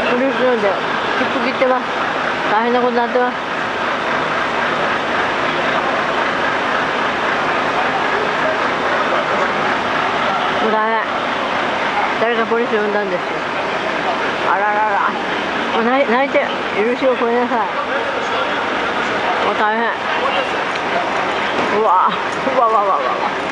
ブルース飲んで切符切ってます。大変なことになってます。もう大変。誰かポリス呼んだんですよ。あららら。もう泣いて許しを超えなさい。もう大変。うわうわわわわわ。